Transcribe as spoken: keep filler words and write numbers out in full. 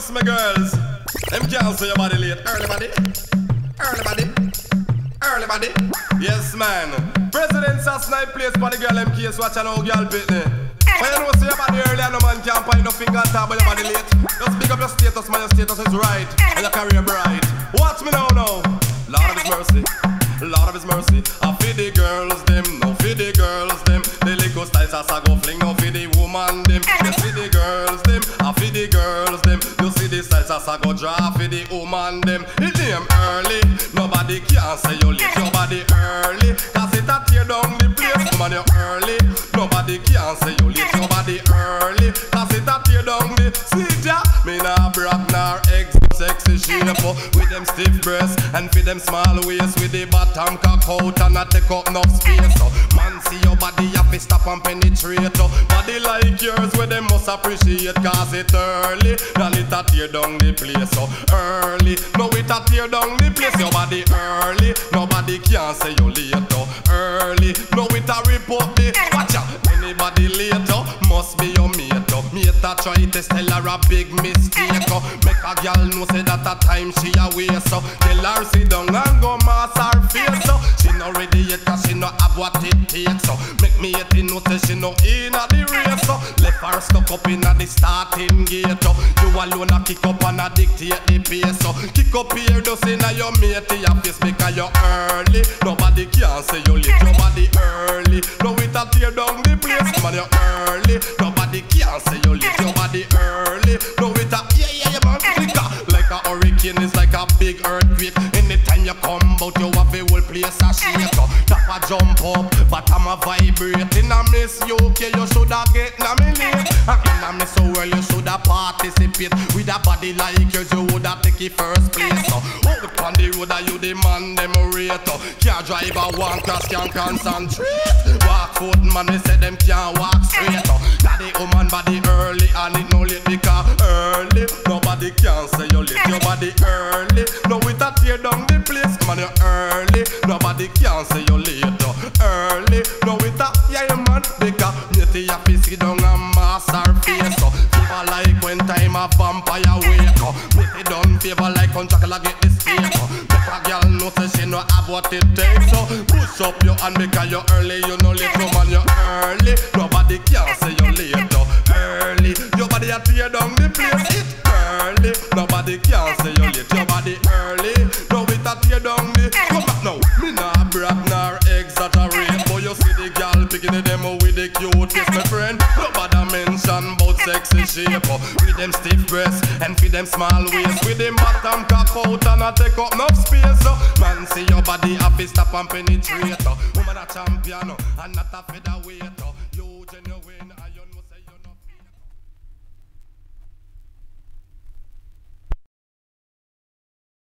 trust me, girls. Them can't see your body late. Early body, early body, early body. Yes, man. President's a snipe place for the girl them case. Watch an old girl bit me. But you know, see your body early and no man can't point no finger on top of your body late. Just pick up your status, man. Your status is right and your career bright. Watch me now, now. Lord of His mercy, Lord of His mercy. I feed the girls them, no feed the girls them. The liquor styles as I go fling, no feed the woman them. You see the girls them, I feed the girls them. You see the styles as I go draw feed the woman them. It name early, nobody can say you late. Your body early, cause it a tear down the place. Woman you early, nobody can say you late. Your body early, cause it a tear down the seat ya. Me nah brag nor eggs, sexy shape with them stiff breasts and feed them small waist with the bottom cock out and not take up enough space. So man see your body have to stop and penetrate. So body like yours where them must appreciate, cause it early, and it a tear down the place. So early, no it a tear down the place. Your body early, nobody can say you late. Oh. Early, no it a rip up the watch out. Anybody later must be your mate. Oh. Mate a try to tell her a big mistake. Oh. Make a girl know say that a time she a waste. So tell her sit down and go mass her face. So she not ready yet cause she not have what it takes. So make me yet know say she no in a the race. So left her stuck up in a the starting gate. So you alone a kick up and a dictate the pace. So kick up here just in a your mate your face because you early. Nobody can say you late. Your body early, no it a tear down the place. Man you early, nobody can say you late. Your body early, no it a yeah yeah yeah man. Like a hurricane is like a big earthquake. Anytime you come out, you have the whole place a shake. Top a jump up, but I'm a vibrate. In a miss U K, you shoulda get nominated. And in a miss world, you shoulda participate. With a body like yours, you woulda take it first place. So out on the road, you the man them rate. Can't drive a one class, can't concentrate. Walk foot, man, they say them can't walk straight. Got the woman body early and it no late because early. Nobody can say you late. Your body early, no it a tear down the place. Man, you early, nobody can say you late. Early, no it a yeah man because me have to sit down and mass her face. So fever like when time a vampire wake up. Me it done fever like when chocolate get this cake. Make a girl know say she no have what it takes. So push up your hand because you early, you no late. No man, you early, nobody can say you late. Early, your body a tear down the place. It early, nobody can say you late. Your body early, no it a tear down the. Come back now, me nah brag nor exaggerate. But you see the girl picking the demo with the cute face, my friend. Nobody mention about sexy shape. With them stiff breasts and feed them small waist. With them bottom cock out and a take up enough space. Man see your body have to stop and penetrate. Woman a champion and not a featherweight. You